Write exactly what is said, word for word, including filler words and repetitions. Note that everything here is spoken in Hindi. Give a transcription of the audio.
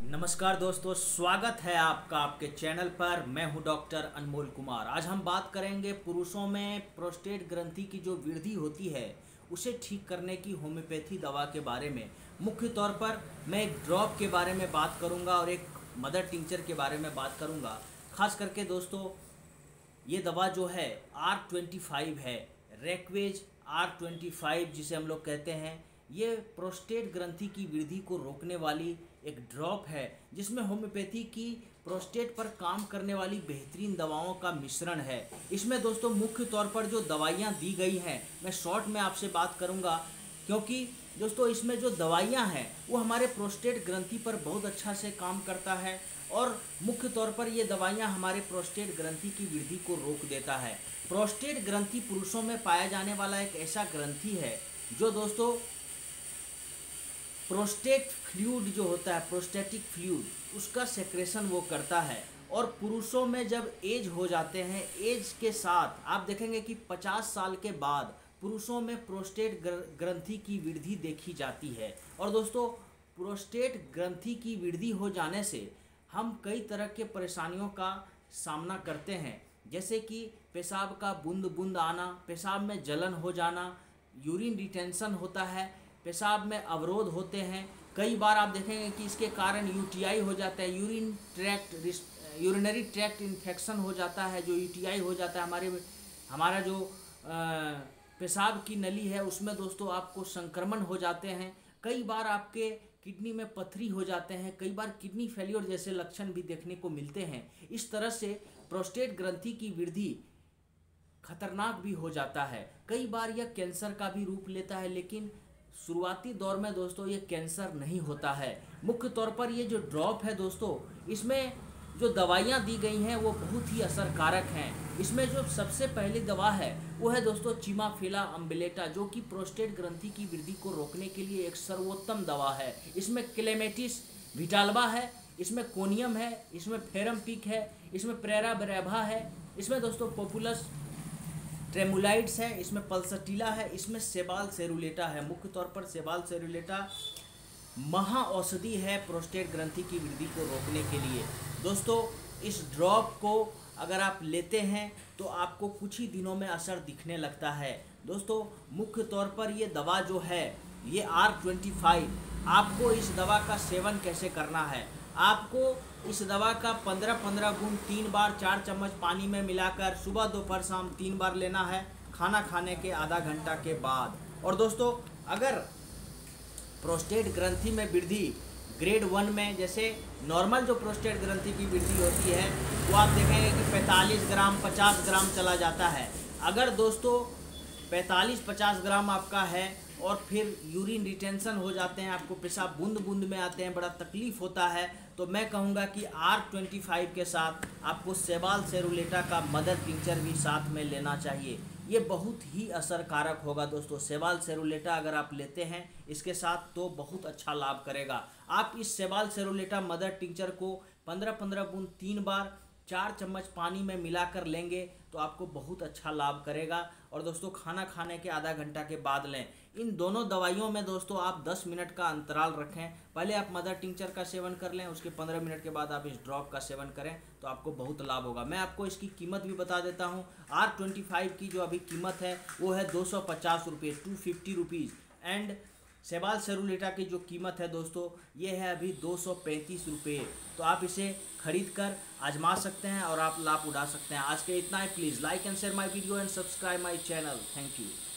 नमस्कार दोस्तों, स्वागत है आपका आपके चैनल पर। मैं हूं डॉक्टर अनमोल कुमार। आज हम बात करेंगे पुरुषों में प्रोस्टेट ग्रंथि की जो वृद्धि होती है उसे ठीक करने की होम्योपैथी दवा के बारे में। मुख्य तौर पर मैं एक ड्रॉप के बारे में बात करूंगा और एक मदर टिंचर के बारे में बात करूंगा। खास करके दोस्तों, ये दवा जो है आर ट्वेंटी फाइव है, रेक्वेज आर ट्वेंटी फाइव जिसे हम लोग कहते हैं। ये प्रोस्टेट ग्रंथि की वृद्धि को रोकने वाली एक ड्रॉप है जिसमें होम्योपैथी की प्रोस्टेट पर काम करने वाली बेहतरीन दवाओं का मिश्रण है। इसमें दोस्तों मुख्य तौर पर जो दवाइयाँ दी गई हैं, मैं शॉर्ट में आपसे बात करूँगा, क्योंकि दोस्तों इसमें जो दवाइयाँ हैं वो हमारे प्रोस्टेट ग्रंथि पर बहुत अच्छा से काम करता है और मुख्य तौर पर ये दवाइयाँ हमारे प्रोस्टेट ग्रंथि की वृद्धि को रोक देता है। प्रोस्टेट ग्रंथि पुरुषों में पाया जाने वाला एक ऐसा ग्रंथि है जो दोस्तों प्रोस्टेट फ्लूइड जो होता है, प्रोस्टेटिक फ्लूइड, उसका सेक्रेशन वो करता है। और पुरुषों में जब एज हो जाते हैं, एज के साथ आप देखेंगे कि पचास साल के बाद पुरुषों में प्रोस्टेट ग्रंथि की वृद्धि देखी जाती है। और दोस्तों प्रोस्टेट ग्रंथि की वृद्धि हो जाने से हम कई तरह के परेशानियों का सामना करते हैं, जैसे कि पेशाब का बूंद बूंद आना, पेशाब में जलन हो जाना, यूरिन रिटेंशन होता है, पेशाब में अवरोध होते हैं। कई बार आप देखेंगे कि इसके कारण यूटीआई हो जाता है, urine tract urinary tract infection हो जाता है, जो यूटीआई हो जाता है। हमारे हमारा जो पेशाब की नली है उसमें दोस्तों आपको संक्रमण हो जाते हैं। कई बार आपके किडनी में पथरी हो जाते हैं, कई बार किडनी फेलियर जैसे लक्षण भी देखने को मिलते हैं। इस तरह से प्रोस्टेट ग्रंथि की वृद्धि खतरनाक भी हो जाता है। कई बार यह कैंसर का भी रूप लेता है, लेकिन शुरुआती दौर में दोस्तों ये कैंसर नहीं होता है। मुख्य तौर पर ये जो ड्रॉप है दोस्तों, इसमें जो दवाइयाँ दी गई हैं वो बहुत ही असरकारक हैं। इसमें जो सबसे पहली दवा है वो है दोस्तों चिमाफिला अम्बिलेटा, जो कि प्रोस्टेट ग्रंथि की वृद्धि को रोकने के लिए एक सर्वोत्तम दवा है। इसमें क्लेमेटिस विटाल्बा है, इसमें कोनियम है, इसमें फेरम पिक है, इसमें प्रेरा ब्रेभा है, इसमें दोस्तों पॉपुलस ट्रेमुलाइड्स है, इसमें पल्सटीला है, इसमें सेबाल सेरुलेटा है। मुख्य तौर पर सेबाल सेरुलेटा महा औषधि है प्रोस्टेट ग्रंथि की वृद्धि को रोकने के लिए। दोस्तों इस ड्रॉप को अगर आप लेते हैं तो आपको कुछ ही दिनों में असर दिखने लगता है। दोस्तों मुख्य तौर पर ये दवा जो है, ये आर ट्वेंटी फाइव, आपको इस दवा का सेवन कैसे करना है। आपको इस दवा का पंद्रह पंद्रह गुण तीन बार चार चम्मच पानी में मिलाकर सुबह दोपहर शाम तीन बार लेना है, खाना खाने के आधा घंटा के बाद। और दोस्तों अगर प्रोस्टेट ग्रंथि में वृद्धि ग्रेड वन में, जैसे नॉर्मल जो प्रोस्टेट ग्रंथि की वृद्धि होती है वो आप देखेंगे कि पैंतालीस ग्राम पचास ग्राम चला जाता है। अगर दोस्तों पैंतालीस पचास ग्राम आपका है और फिर यूरिन रिटेंशन हो जाते हैं, आपको पेशाब बूंद बूंद में आते हैं, बड़ा तकलीफ होता है, तो मैं कहूँगा कि आर ट्वेंटी फाइव के साथ आपको सेबाल सेरुलेटा का मदर टिंचर भी साथ में लेना चाहिए। ये बहुत ही असरकारक होगा दोस्तों। सेबाल सेरुलेटा अगर आप लेते हैं इसके साथ तो बहुत अच्छा लाभ करेगा। आप इस सेबाल सेरुलेटा मदर टिंचर को पंद्रह पंद्रह बूंद तीन बार चार चम्मच पानी में मिलाकर लेंगे तो आपको बहुत अच्छा लाभ करेगा। और दोस्तों खाना खाने के आधा घंटा के बाद लें। इन दोनों दवाइयों में दोस्तों आप दस मिनट का अंतराल रखें। पहले आप मदर टिंचर का सेवन कर लें, उसके पंद्रह मिनट के बाद आप इस ड्रॉप का सेवन करें तो आपको बहुत लाभ होगा। मैं आपको इसकी कीमत भी बता देता हूँ। आर ट्वेंटी फाइव की जो अभी कीमत है वो है दो सौ पचास रुपये, टू फिफ्टी रुपीज़। एंड सेबाल सेरुलेटा की जो कीमत है दोस्तों ये है अभी दो सौ पैंतीस रुपये। तो आप इसे खरीद कर आजमा सकते हैं और आप लाभ उठा सकते हैं। आज के इतना ही। Please like and share my video and subscribe my channel. Thank you.